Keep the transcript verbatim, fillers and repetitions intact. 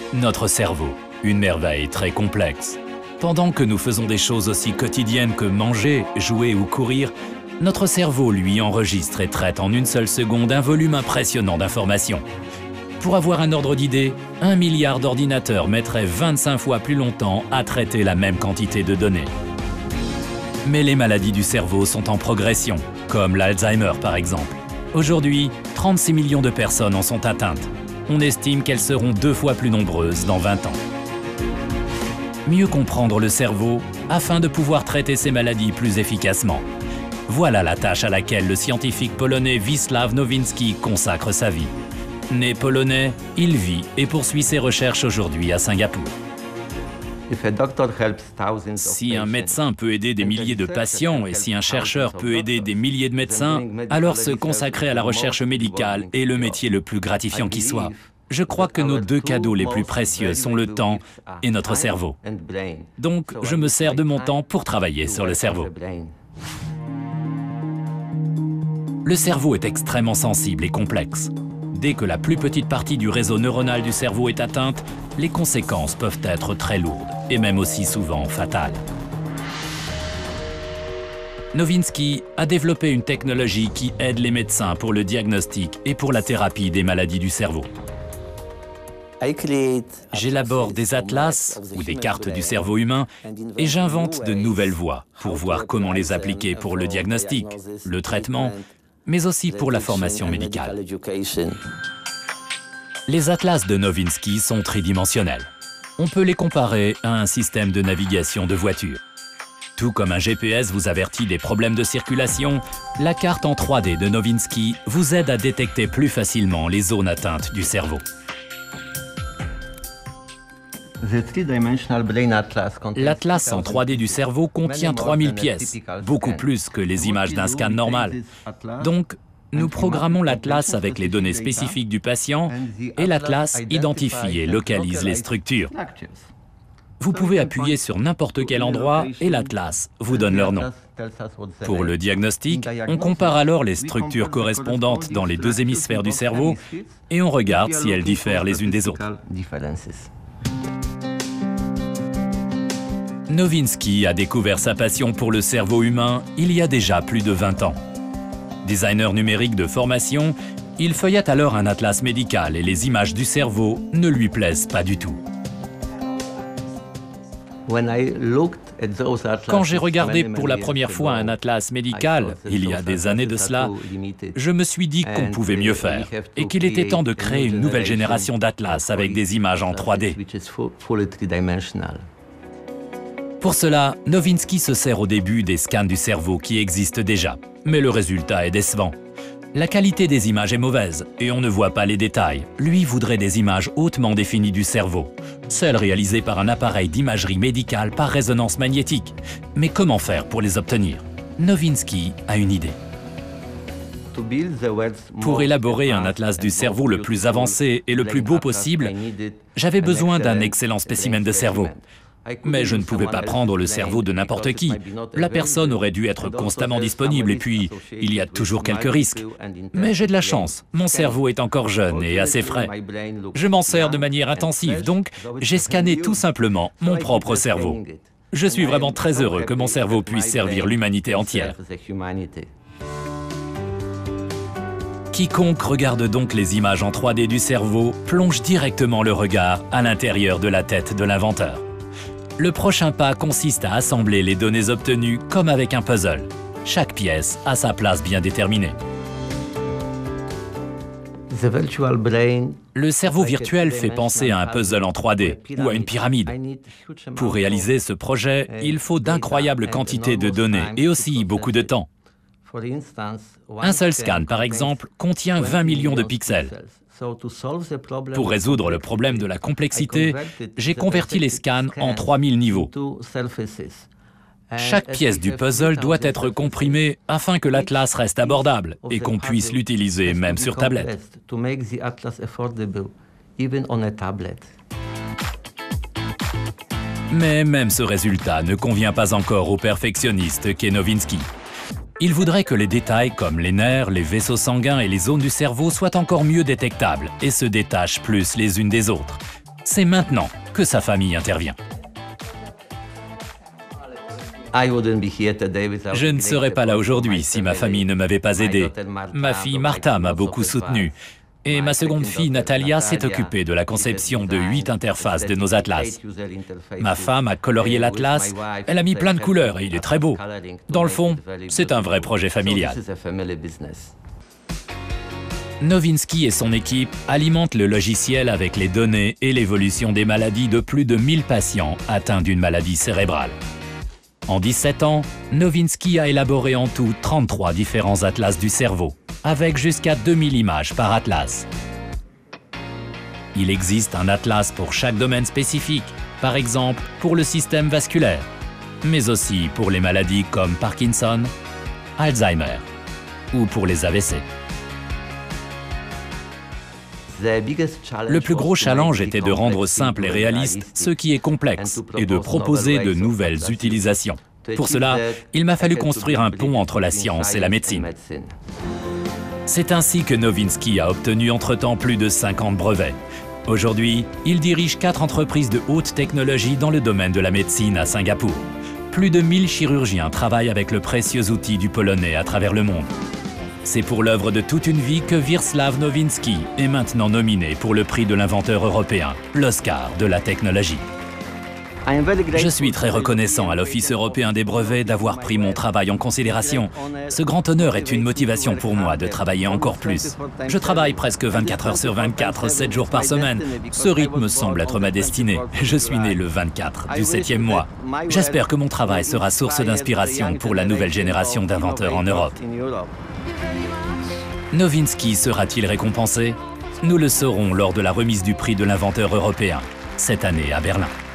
Notre cerveau, une merveille très complexe. Pendant que nous faisons des choses aussi quotidiennes que manger, jouer ou courir, notre cerveau, lui, enregistre et traite en une seule seconde un volume impressionnant d'informations. Pour avoir un ordre d'idée, un milliard d'ordinateurs mettrait vingt-cinq fois plus longtemps à traiter la même quantité de données. Mais les maladies du cerveau sont en progression, comme l'Alzheimer par exemple. Aujourd'hui, trente-six millions de personnes en sont atteintes. On estime qu'elles seront deux fois plus nombreuses dans vingt ans. Mieux comprendre le cerveau afin de pouvoir traiter ces maladies plus efficacement. Voilà la tâche à laquelle le scientifique polonais Wisław Nowinski consacre sa vie. Né polonais, il vit et poursuit ses recherches aujourd'hui à Singapour. Si un médecin peut aider des milliers de patients et si un chercheur peut aider des milliers de médecins, alors se consacrer à la recherche médicale est le métier le plus gratifiant qui soit. Je crois que nos deux cadeaux les plus précieux sont le temps et notre cerveau. Donc, je me sers de mon temps pour travailler sur le cerveau. Le cerveau est extrêmement sensible et complexe. Dès que la plus petite partie du réseau neuronal du cerveau est atteinte, les conséquences peuvent être très lourdes et même aussi souvent fatales. Nowinski a développé une technologie qui aide les médecins pour le diagnostic et pour la thérapie des maladies du cerveau. J'élabore des atlas ou des cartes du cerveau humain et j'invente de nouvelles voies pour voir comment les appliquer pour le diagnostic, le traitement, mais aussi pour la formation médicale. Les atlas de Nowinski sont tridimensionnels. On peut les comparer à un système de navigation de voiture. Tout comme un G P S vous avertit des problèmes de circulation, la carte en trois D de Nowinski vous aide à détecter plus facilement les zones atteintes du cerveau. L'atlas en trois D du cerveau contient trois mille pièces, beaucoup plus que les images d'un scan normal. Donc, nous programmons l'atlas avec les données spécifiques du patient et l'atlas identifie et localise les structures. Vous pouvez appuyer sur n'importe quel endroit et l'atlas vous donne leur nom. Pour le diagnostic, on compare alors les structures correspondantes dans les deux hémisphères du cerveau et on regarde si elles diffèrent les unes des autres. Nowinski a découvert sa passion pour le cerveau humain il y a déjà plus de vingt ans. Designer numérique de formation, il feuillette alors un atlas médical et les images du cerveau ne lui plaisent pas du tout. Quand j'ai regardé pour la première fois un atlas médical, il y a des années de cela, je me suis dit qu'on pouvait mieux faire et qu'il était temps de créer une nouvelle génération d'atlas avec des images en trois D. Pour cela, Nowinski se sert au début des scans du cerveau qui existent déjà, mais le résultat est décevant. La qualité des images est mauvaise et on ne voit pas les détails. Lui voudrait des images hautement définies du cerveau, celles réalisées par un appareil d'imagerie médicale par résonance magnétique. Mais comment faire pour les obtenir? Nowinski a une idée. Pour élaborer un atlas du cerveau le plus avancé et le plus beau possible, j'avais besoin d'un excellent spécimen de cerveau. Mais je ne pouvais pas prendre le cerveau de n'importe qui. La personne aurait dû être constamment disponible et puis, il y a toujours quelques risques. Mais j'ai de la chance, mon cerveau est encore jeune et assez frais. Je m'en sers de manière intensive, donc j'ai scanné tout simplement mon propre cerveau. Je suis vraiment très heureux que mon cerveau puisse servir l'humanité entière. Quiconque regarde donc les images en trois D du cerveau plonge directement le regard à l'intérieur de la tête de l'inventeur. Le prochain pas consiste à assembler les données obtenues comme avec un puzzle. Chaque pièce a sa place bien déterminée. Le cerveau virtuel fait penser à un puzzle en trois D ou à une pyramide. Pour réaliser ce projet, il faut d'incroyables quantités de données et aussi beaucoup de temps. Un seul scan, par exemple, contient vingt millions de pixels. Pour résoudre le problème de la complexité, j'ai converti les scans en trois mille niveaux. Chaque pièce du puzzle doit être comprimée afin que l'atlas reste abordable et qu'on puisse l'utiliser même sur tablette. Mais même ce résultat ne convient pas encore au perfectionniste qu'est Nowinski. Il voudrait que les détails comme les nerfs, les vaisseaux sanguins et les zones du cerveau soient encore mieux détectables et se détachent plus les unes des autres. C'est maintenant que sa famille intervient. Je ne serais pas là aujourd'hui si ma famille ne m'avait pas aidé. Ma fille Martha m'a beaucoup soutenu. Et ma seconde fille, Natalia, s'est occupée de la conception de huit interfaces de nos atlas. Ma femme a colorié l'atlas, elle a mis plein de couleurs et il est très beau. Dans le fond, c'est un vrai projet familial. Nowinski et son équipe alimentent le logiciel avec les données et l'évolution des maladies de plus de mille patients atteints d'une maladie cérébrale. En dix-sept ans, Nowinski a élaboré en tout trente-trois différents atlas du cerveau, avec jusqu'à deux mille images par atlas. Il existe un atlas pour chaque domaine spécifique, par exemple pour le système vasculaire, mais aussi pour les maladies comme Parkinson, Alzheimer ou pour les A V C. Le plus gros challenge était de rendre simple et réaliste ce qui est complexe et de proposer de nouvelles utilisations. Pour cela, il m'a fallu construire un pont entre la science et la médecine. C'est ainsi que Nowinski a obtenu entre-temps plus de cinquante brevets. Aujourd'hui, il dirige quatre entreprises de haute technologie dans le domaine de la médecine à Singapour. Plus de mille chirurgiens travaillent avec le précieux outil du polonais à travers le monde. C'est pour l'œuvre de toute une vie que Wiesław Nowinski est maintenant nominé pour le prix de l'inventeur européen, l'Oscar de la technologie. Je suis très reconnaissant à l'Office européen des brevets d'avoir pris mon travail en considération. Ce grand honneur est une motivation pour moi de travailler encore plus. Je travaille presque vingt-quatre heures sur vingt-quatre, sept jours par semaine. Ce rythme semble être ma destinée. Je suis né le vingt-quatre du septième mois. J'espère que mon travail sera source d'inspiration pour la nouvelle génération d'inventeurs en Europe. Nowinski sera-t-il récompensé? Nous le saurons lors de la remise du prix de l'inventeur européen, cette année à Berlin.